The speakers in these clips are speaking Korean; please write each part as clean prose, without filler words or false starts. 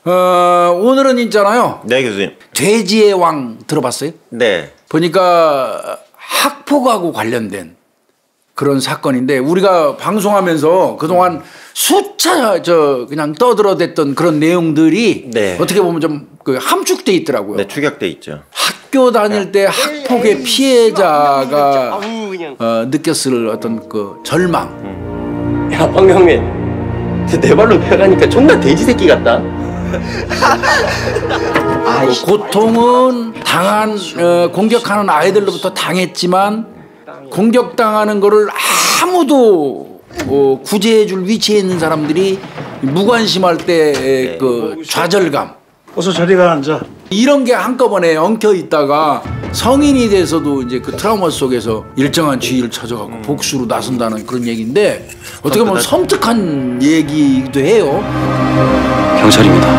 오늘은 있잖아요. 네, 교수님. 돼지의 왕 들어봤어요? 네. 보니까 학폭하고 관련된 그런 사건인데 우리가 방송하면서 그동안 수차 그냥 떠들어댔던 그런 내용들이 네. 어떻게 보면 좀 그 함축돼 있더라고요. 네, 축약돼 있죠. 학교 다닐 때 학폭의 피해자가 느꼈을 어떤 그 절망. 야, 황경민, 내 발로 배가니까 존나 돼지 새끼 같다. 고통은 공격하는 아이들로부터 당했지만 공격당하는 거를 아무도 구제해줄 위치에 있는 사람들이 무관심할 때 그 좌절감. 어서 자리가 앉아. 이런 게 한꺼번에 엉켜 있다가 성인이 돼서도 이제 그 트라우마 속에서 일정한 주의를 찾아가고 복수로 나선다는 그런 얘기인데 어떻게 보면 섬뜩한 얘기이기도 해요. 경찰입니다.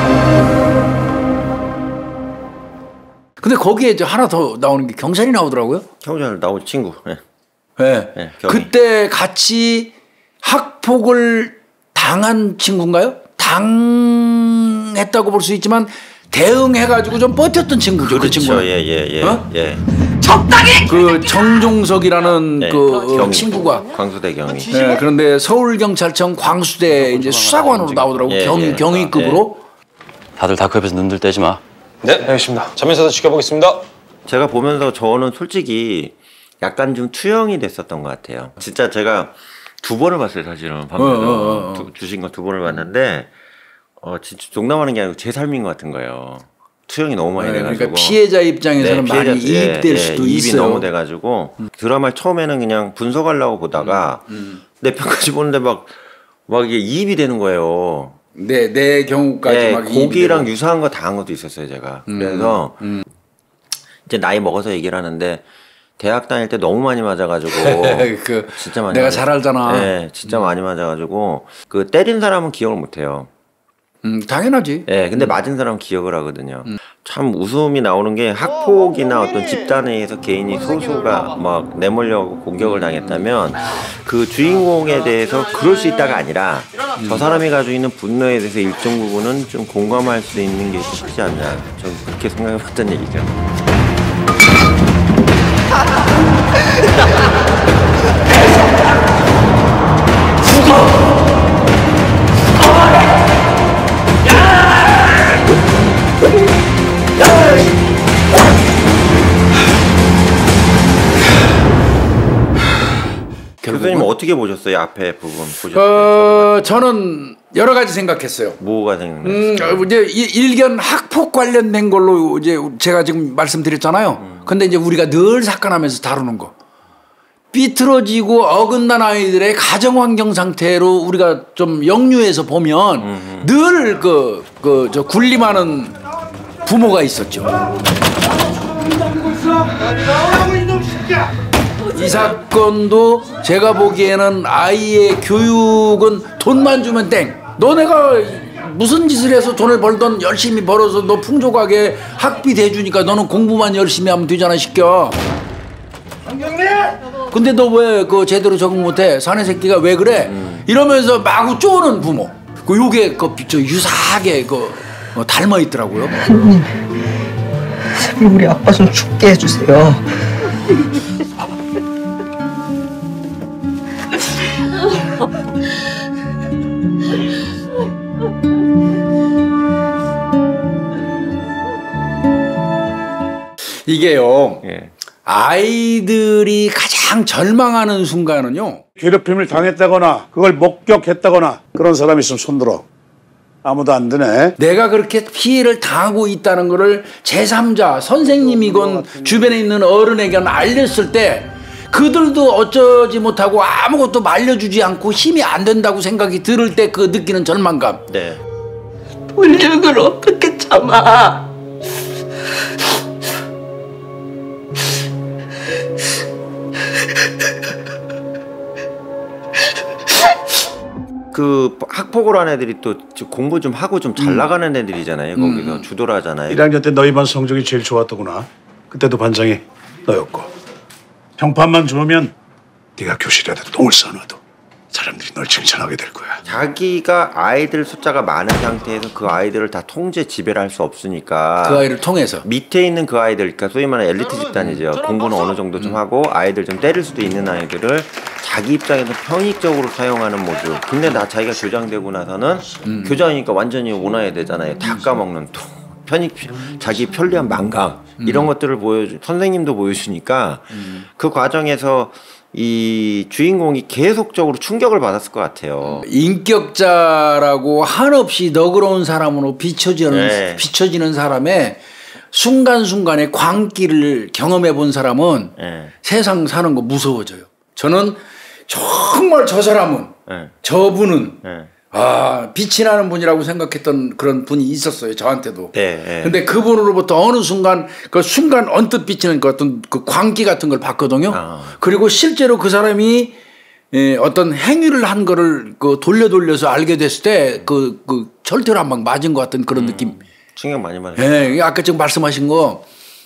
근데 거기에 이제 하나 더 나오는 게 경찰이 나오더라고요. 경찰 나온 친구. 네. 네. 네, 그때 같이 학폭을 당한 친구인가요? 당했다고 볼 수 있지만 대응해가지고 좀 버텼던 친구죠. 그렇죠. 그 친구는. 예. 적당히! 그 정종석이라는 네, 그 친구가. 광수대 경위. 네, 그런데 서울경찰청 광수대 이제 수사관으로 나오더라고. 경위급으로. 다들 다크 옆에서 눈들 떼지 마. 네, 알겠습니다. 전면에서 지켜보겠습니다. 제가 보면서 저는 솔직히 약간 좀 투영이 됐었던 것 같아요. 진짜 제가 2번을 봤어요, 사실은. 밤새서 주신 거 2번을 봤는데 진짜 농담하는 게 아니고 제 삶인 것 같은 거예요. 투영이 너무 많이 돼가지고. 그러니까 피해자 입장에서는 많이 이입될 수도 이입이 있어요. 너무 돼가지고 드라마를 처음에는 그냥 분석하려고 보다가 내 편까지 보는데 막 이게 이입이 되는 거예요. 내 경우까지 막 고기랑 유사한 거 다 한 것도 있었어요, 제가. 그래서 이제 나이 먹어서 얘기를 하는데 대학 다닐 때 너무 많이 맞아가지고 진짜 많이 내가 잘 알잖아. 네, 진짜 많이 맞아가지고 그 때린 사람은 기억을 못해요. 당연하지. 네, 근데 맞은 사람은 기억을 하거든요. 참 웃음이 나오는 게 학폭이나 어떤 집단에 의해서 개인이 소수가 막 내몰려고 공격을 당했다면 그 주인공에 대해서 그럴 수 있다가 아니라 저 사람이 가지고 있는 분노에 대해서 일정 부분은 좀 공감할 수 있는 게 좀 크지 않냐. 저는 그렇게 생각해봤던 얘기죠. 교수님 어떻게 보셨어요? 앞에 부분 보셨어요? 저는 여러 가지 생각했어요. 뭐가 생각났어요? 이제 일견 학폭 관련된 걸로 이제 제가 지금 말씀드렸잖아요. 근데 이제 우리가 늘 사건하면서 다루는 거. 삐뚤어지고 어긋난 아이들의 가정 환경 상태로 우리가 좀 역류해서 보면 늘 저 군림하는 부모가 있었죠. 이 사건도 제가 보기에는 아이의 교육은 돈만 주면 땡. 너네가 무슨 짓을 해서 돈을 벌던 열심히 벌어서 너 풍족하게 학비 대주니까 너는 공부만 열심히 하면 되잖아, 시켜. 근데 너 왜 그 제대로 적응 못해? 사내 새끼가 왜 그래? 이러면서 마구 쪼는 부모. 요게 저 유사하게 닮아 있더라고요. 하느님, 제발 우리 아빠 좀 죽게 해주세요. 이게요. 아이들이 가장 절망하는 순간은요. 괴롭힘을 당했다거나 그걸 목격했다거나 그런 사람이 있으면 손들어. 아무도 안 드네. 내가 그렇게 피해를 당하고 있다는 거를 제3자 선생님이건 주변에 있는 어른에게 알렸을 때 그들도 어쩌지 못하고 아무것도 말려주지 않고 힘이 안 된다고 생각이 들을 때 그 느끼는 절망감. 네. 본력을 어떻게 참아. 그 학폭을 한 애들이 또 공부 좀 하고 좀 잘 나가는 애들이잖아요. 거기서 주도를 하잖아요. 1학년 때 너희 반 성적이 제일 좋았더구나. 그때도 반장이 너였고. 평판만 좋으면 네가 교실에다 똥을 싸놔도 사람들이 널 칭찬하게 될 거야. 자기가 아이들 숫자가 많은 상태에서 그 아이들을 다 통제 지배를 할 수 없으니까 그 아이를 통해서 밑에 있는 그 아이들, 그러니까 소위 말하는 엘리트 집단이죠. 공부는 어느 정도 좀 하고 아이들 좀 때릴 수도 있는 아이들을 자기 입장에서 편익적으로 사용하는 모습. 근데 자기가 교장되고 나서는 교장이니까 완전히 온화해야 되잖아요. 다 까먹는 또 자기 편리한 망각 이런 것들을 선생님도 보여주니까 그 과정에서 이 주인공이 계속적으로 충격을 받았을 것 같아요. 인격자라고 한없이 너그러운 사람으로 비춰지는 사람의 순간순간의 광기를 경험해 본 사람은 세상 사는 거 무서워져요. 저는 정말 저 사람은 저분은 빛이 나는 분이라고 생각했던 그런 분이 있었어요. 저한테도. 근데 그분으로부터 어느 순간 그 순간 언뜻 비치는 그 어떤 그 광기 같은 걸 봤거든요. 그리고 실제로 그 사람이 어떤 행위를 한 거를 그 돌려서 알게 됐을 때 그 절대로 한 방 맞은 것 같은 그런 느낌. 충격 많이 받았어요. 아까 지금 말씀하신 거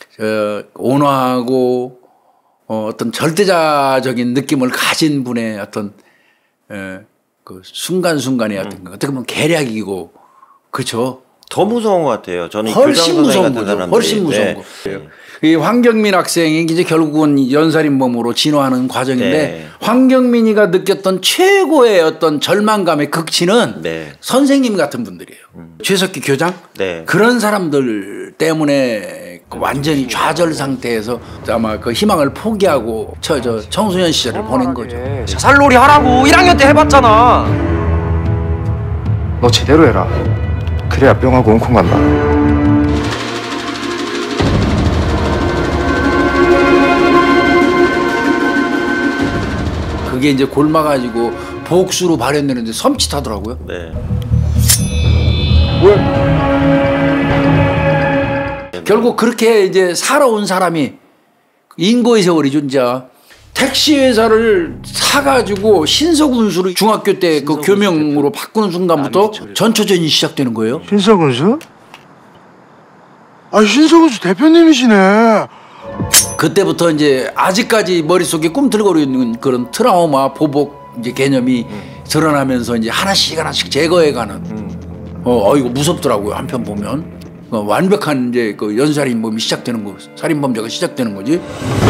온화하고 어떤 절대자적인 느낌을 가진 분의 어떤 그 순간순간의 어떻게 보면 계략이고 그렇죠. 더 무서운 것 같아요. 저는 훨씬 무서운 거죠. 훨씬 무서운 거. 이 황경민 학생이 이제 결국은 연살인범으로 진화하는 과정인데 황경민이가 느꼈던 최고의 어떤 절망감의 극치는 선생님 같은 분들이에요. 최석기 교장 그런 사람들 때문에 완전히 좌절 상태에서 아마 그 희망을 포기하고 청소년 시절을 보낸 거죠. 자살놀이 하라고 1학년 때 해봤잖아. 너 제대로 해라. 그래야 뿅하고 웅콩 간다. 그게 이제 골마가지고 복수로 발현되는데 섬찟하더라고요. 결국 그렇게 이제 살아온 사람이 인고의 세월이죠. 이제 택시 회사를 사가지고 신서군수를 중학교 때 그 교명으로 바꾸는 순간부터 전초전이 시작되는 거예요. 신서군수? 아, 신서군수 대표님이시네. 그때부터 이제 아직까지 머릿속에 꿈틀거리는 그런 트라우마, 보복 이제 개념이 드러나면서 이제 하나씩 제거해가는. 이거 무섭더라고요. 한편 보면 완벽한 이제 그 연살인범이 시작되는 거, 살인범죄가 시작되는 거지.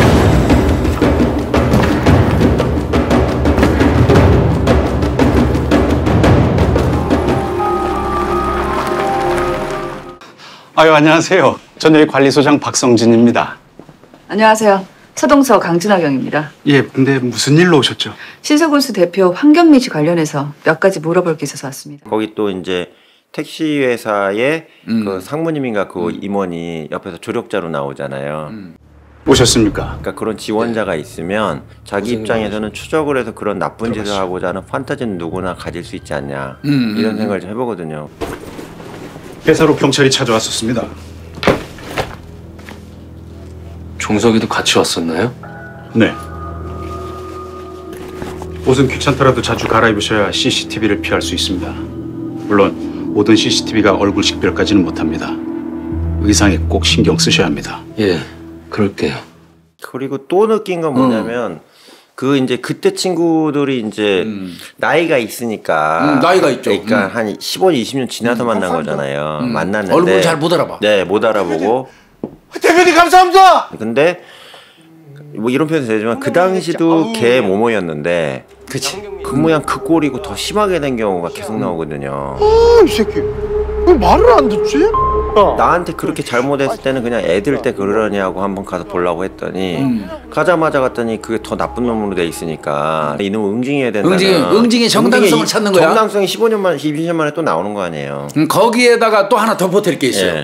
아유, 안녕하세요. 저는 여기 관리소장 박성진입니다. 안녕하세요. 서동서 강진화경입니다. 예, 근데 무슨 일로 오셨죠? 신서군수 대표 황경민 씨 관련해서 몇 가지 물어볼 게 있어서 왔습니다. 거기 또 이제 택시 회사의 그 상무님인가 그 임원이 옆에서 조력자로 나오잖아요. 오셨습니까? 그러니까 그런 지원자가 있으면 자기 입장에서는 추적을 해서 그런 나쁜 짓을 하고자 하는 판타지는 누구나 가질 수 있지 않냐 이런 생각을 좀 해보거든요. 회사로 경찰이 찾아왔었습니다. 종석이도 같이 왔었나요? 네. 옷은 귀찮더라도 자주 갈아입으셔야 CCTV를 피할 수 있습니다. 물론 모든 CCTV가 얼굴 식별까지는 못합니다. 의상에 꼭 신경 쓰셔야 합니다. 예, 그럴게요. 그리고 또 느낀 건 뭐냐면 그 이제 그때 친구들이 이제 나이가 있으니까 나이가 있죠. 그러니까 한 15년, 20년 지나서 만난 거잖아요. 만났는데 얼굴 잘 못 알아봐. 네, 못 알아보고. 대표님 감사합니다. 근데 뭐 이런 표현이 되지만 그 당시도 개 모모였는데 그 모양 그 꼴이고 더 심하게 된 경우가 계속 나오거든요. 이 새끼 왜 말을 안 듣지? 나한테 그렇게 잘못했을 때는 그냥 애들 때 그러냐고 한번 가서 보려고 했더니 가자마자 갔더니 그게 더 나쁜 놈으로 돼 있으니까 이놈을 응징해야 된다는 응징의 정당성을 찾는 거야. 정당성이 15년 만에 20년 만에 또 나오는 거 아니에요. 거기에다가 또 하나 덧보탤 게 있어요.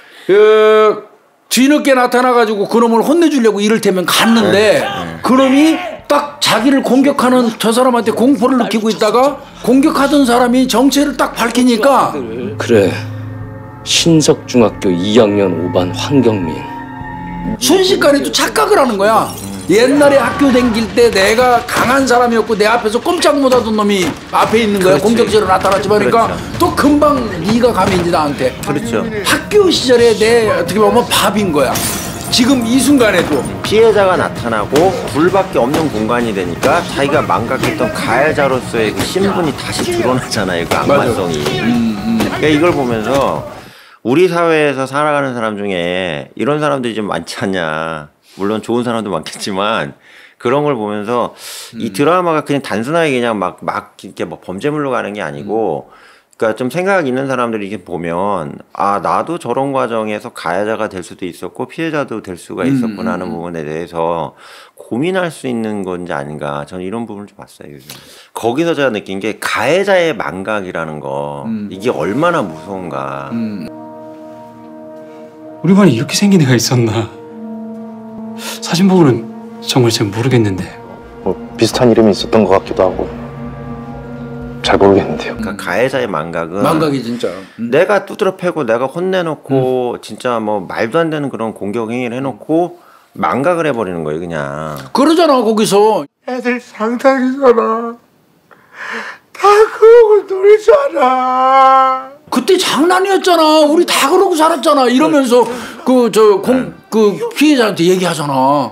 뒤늦게 나타나가지고 그놈을 혼내주려고 이를테면 갔는데 그놈이 딱 자기를 공격하는 저 사람한테 공포를 느끼고 있다가 공격하던 사람이 정체를 딱 밝히니까 그래, 신석중학교 2학년 5반 황경민. 순식간에 또 착각을 하는 거야. 옛날에 학교 다닐 때 내가 강한 사람이었고 내 앞에서 꼼짝 못하던 놈이 앞에 있는 거야. 공격자로 나타났지만 그러니까 또 금방 네가 감히 이제 나한테. 그렇죠. 학교 시절에 내 어떻게 보면 밥인 거야. 지금 이 순간에도 피해자가 나타나고 불밖에 없는 공간이 되니까 자기가 망각했던 가해자로서의 그 신분이 다시 드러나잖아요. 그 악마성이. 그러니까 이걸 보면서 우리 사회에서 살아가는 사람 중에 이런 사람들이 좀 많지 않냐. 물론 좋은 사람도 많겠지만 그런 걸 보면서 이 드라마가 그냥 단순하게 그냥 막 이렇게 뭐 범죄물로 가는 게 아니고 그러니까 좀 생각 있는 사람들이 이렇게 보면 아 나도 저런 과정에서 가해자가 될 수도 있었고 피해자도 될 수가 있었구나 하는 부분에 대해서 고민할 수 있는 건지 아닌가 저는 이런 부분을 좀 봤어요. 요즘. 거기서 제가 느낀 게 가해자의 망각이라는 거 이게 얼마나 무서운가. 우리 반에 이렇게 생긴 애가 있었나? 사진 보고는 정말 잘 모르겠는데. 뭐 비슷한 이름이 있었던 것 같기도 하고 잘 모르겠는데요. 그러니까 가해자의 망각은 망각이 진짜 내가 두드러 패고 내가 혼내놓고 진짜 뭐 말도 안 되는 그런 공격 행위를 해놓고 망각을 해버리는 거예요 그냥. 그러잖아 거기서. 애들 상상이잖아. 다 그러고 놀잖아. 그때 장난이었잖아. 우리 다 그러고 살았잖아. 이러면서 그 피해자한테 얘기하잖아.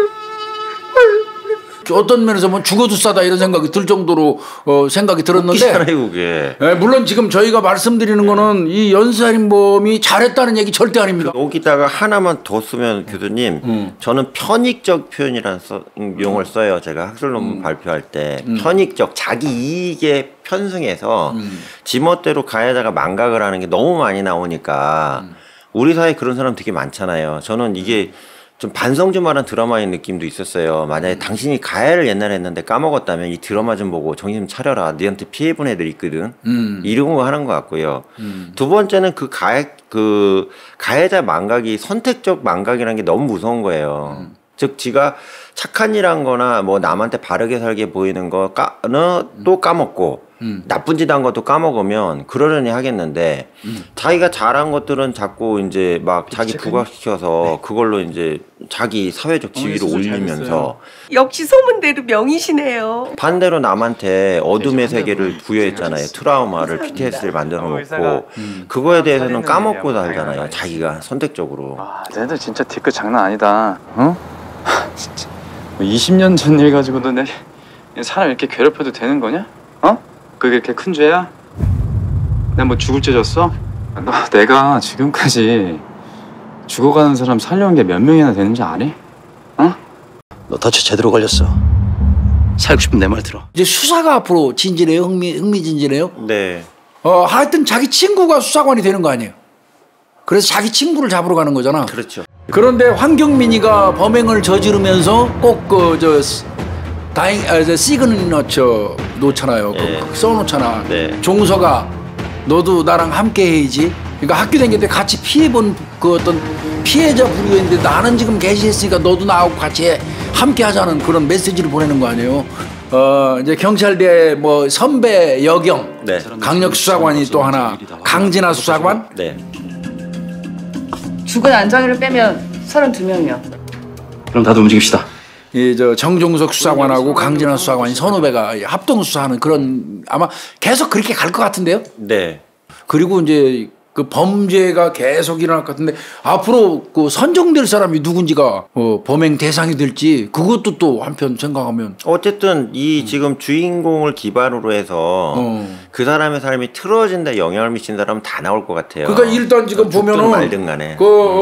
어떤 면에서 뭐 죽어도 싸다 이런 생각이 들 정도로 생각이 들었는데 웃기잖아요 그게. 물론 지금 저희가 말씀드리는 거는 이 연쇄살인범이 잘했다는 얘기 절대 아닙니다. 여기다가 하나만 더 쓰면 교수님 저는 편익적 표현이라는 용어를 써요. 제가 학술 논문 발표할 때 편익적 자기 이익에 편승해서 지멋대로 가해자가 망각을 하는 게 너무 많이 나오니까 우리 사회에 그런 사람 되게 많잖아요. 저는 이게 좀 반성 좀 하는 드라마의 느낌도 있었어요. 만약에 당신이 가해를 옛날에 했는데 까먹었다면 이 드라마 좀 보고 정신 좀 차려라. 너한테 피해본 애들 있거든. 이런 거 하는 것 같고요. 두 번째는 그 가해자 망각이 선택적 망각이라는 게 너무 무서운 거예요. 즉 지가 착한 일 한 거나 뭐 남한테 바르게 살게 보이는 거는 또 까먹고 나쁜 짓 한 것도 까먹으면 그러려니 하겠는데 자기가 잘한 것들은 자꾸 이제 막 자기 부각시켜서 그걸로 이제 자기 사회적 지위를 올리면서 역시 소문대로 명이시네요. 반대로 남한테 어둠의 세계를 부여했잖아요. 트라우마를 PTSD를 만들어 놓고 그거에 대해서는 까먹고 살잖아요. 자기가 선택적으로. 아, 쟤들 진짜 뒤끝 장난 아니다. 어? 진짜 20년 전 일 가지고도 내 사람 이렇게 괴롭혀도 되는 거냐? 어? 그게 이렇게 큰 죄야? 내가 뭐 죽을 죄 졌어? 너 내가 지금까지 죽어가는 사람 살려온 게 몇 명이나 되는지 아니? 어? 너 덫에 제대로 걸렸어. 살고 싶으면 내 말 들어. 이제 수사가 앞으로 진진해요. 흥미진진해요. 네. 하여튼 자기 친구가 수사관이 되는 거 아니에요. 그래서 자기 친구를 잡으러 가는 거잖아. 그렇죠. 그런데 황경민이가 범행을 저지르면서 꼭 시그니처 놓잖아요. 네. 써놓잖아. 네. 종서가 너도 나랑 함께 해야지. 그러니까 학교 다닐 때 같이 피해본 그 어떤 피해자 부류인데 나는 지금 개시했으니까 너도 나하고 같이 함께 하자는 그런 메시지를 보내는 거 아니에요. 이제 경찰대 뭐 선배 여경, 네. 강력 수사관이 또 하나, 강진아 수사관. 네. 죽은 안정희를 빼면 32명이요. 그럼 다들 움직입시다. 정종석 수사관하고 강진아 수사관이 선후배가 합동 수사하는 그런 아마 계속 그렇게 갈 것 같은데요. 네. 그리고 이제 그 범죄가 계속 일어날 것 같은데 앞으로 그 선정될 사람이 누군지가 범행 대상이 될지 그것도 또 한편 생각하면 어쨌든 이 지금 주인공을 기반으로 해서 그 사람의 삶이 틀어진다 영향을 미친 사람은 다 나올 것 같아요. 그러니까 일단 지금 보면은 말든 간에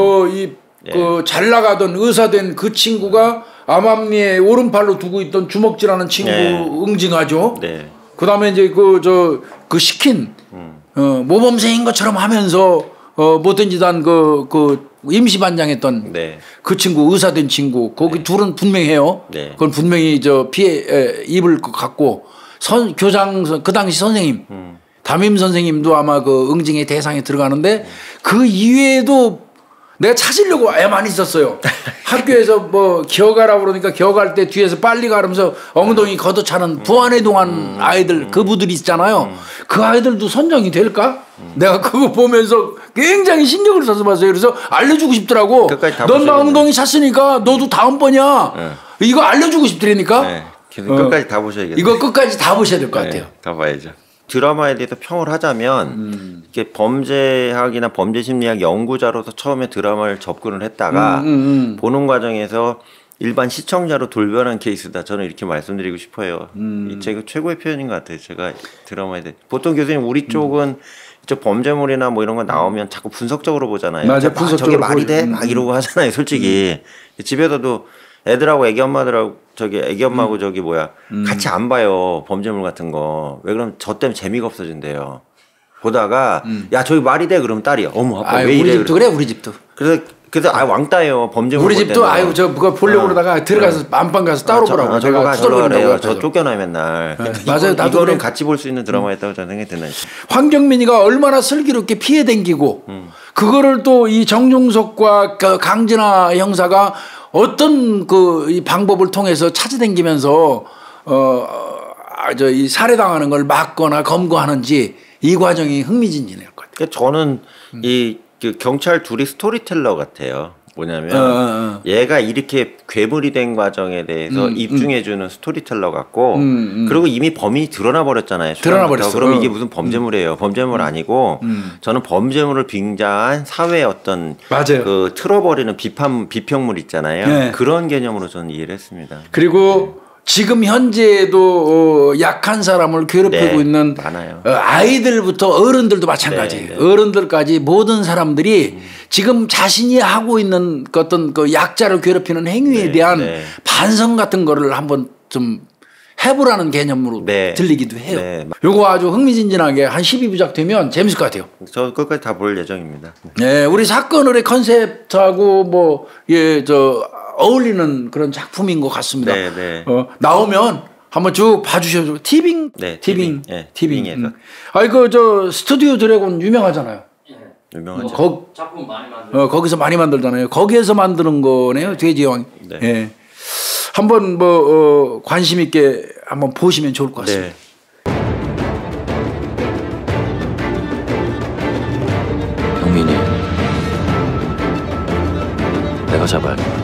잘 나가던 의사된 그 친구가 암암리에 오른팔로 두고 있던 주먹질하는 친구 응징하죠. 네. 그다음에 이제 그 시킨 모범생인 것처럼 하면서 못된 짓 한 그 임시반장했던 그 친구 의사된 친구 거기 둘은 분명해요. 그건 분명히 피해 입을 것 같고 교장 그 당시 선생님 담임 선생님도 아마 그 응징의 대상에 들어가는데 그 이외에도 내가 찾으려고 애만 있었어요. 학교에서 뭐 기어가라 그러니까 기어갈 때 뒤에서 빨리 가면서 엉덩이 걷어차는 부안의 동안 아이들 그부들이 있잖아요. 그 아이들도 선정이 될까? 내가 그거 보면서 굉장히 신경을 써서 봤어요. 그래서 알려주고 싶더라고. 넌 나 엉덩이 찼으니까 너도 다음번이야. 이거 알려주고 싶더라니까. 끝까지 다 보셔야겠네요. 이거 끝까지 다 보셔야 될 것 같아요. 다 봐야죠. 드라마에 대해서 평을 하자면 이게 범죄학이나 범죄심리학 연구자로서 처음에 드라마를 접근을 했다가 보는 과정에서 일반 시청자로 돌변한 케이스다. 저는 이렇게 말씀드리고 싶어요. 이 제가 최고의 표현인 것 같아요. 제가 드라마에 대해 보통 교수님 우리 쪽은 저 범죄물이나 뭐 이런 거 나오면 자꾸 분석적으로 보잖아요. 맞아, 분석적으로 저게 말이 돼? 막 이러고 하잖아요. 솔직히 집에서도 애들하고 애기 엄마들하고 애기 엄마하고 같이 안 봐요. 범죄물 같은 거. 왜 그러면 저 때문에 재미가 없어진대요. 보다가 야 저기 말이 돼 그러면 딸이요. 어머 아빠 왜 이래? 우리 집도 그래 우리 집도. 그래서 왕따예요. 범죄물. 우리 집도 아유 저 그거 보려고 그러다가 들어가서 안방 가서 따로 보라고. 제가 투덜거린다고. 저 쫓겨나 맨날. 맞아요. 나도 이거는 같이 볼 수 있는 드라마였다고 저는 생각이 드나요. 황경민이가 얼마나 슬기롭게 피해 댕기고 그거를 또 이 정종석과 강진아 형사가 어떤 이 방법을 통해서 찾아댕기면서 이 살해당하는 걸 막거나 검거하는지 이 과정이 흥미진진할 것 같아요. 저는 그 경찰 둘이 스토리텔러 같아요. 뭐냐면 얘가 이렇게 괴물이 된 과정에 대해서 입증해주는 스토리텔러 같고 그리고 이미 범인이 드러나 버렸잖아요. 드러나 버렸어. 그럼 이게 무슨 범죄물이에요. 범죄물 아니고 저는 범죄물을 빙자한 사회의 어떤 맞아요. 그 틀어버리는 비평물 있잖아요. 네. 그런 개념으로 저는 이해를 했습니다. 그리고 지금 현재에도 약한 사람을 괴롭히고 있는 많아요. 아이들부터 어른들도 마찬가지예요. 어른들까지 모든 사람들이 지금 자신이 하고 있는 어떤 그 약자를 괴롭히는 행위에 대한 반성 같은 거를 한번 좀 해보라는 개념으로 들리기도 해요. 요거 아주 흥미진진하게 한 12부작 되면 재밌을 것 같아요. 저 끝까지 다 볼 예정입니다. 네, 우리 사건의 컨셉하고 어울리는 그런 작품인 것 같습니다. 나오면 한번 쭉 봐주셔도 티빙. 티빙에서. 저 스튜디오 드래곤 유명하잖아요. 유명하죠. 작품 많이 만들. 거기서 많이 만들잖아요. 거기에서 만드는 거네요. 돼지왕. 예. 한번 관심 있게 한번 보시면 좋을 것 같습니다. 형민이, 내가 잡아야 돼.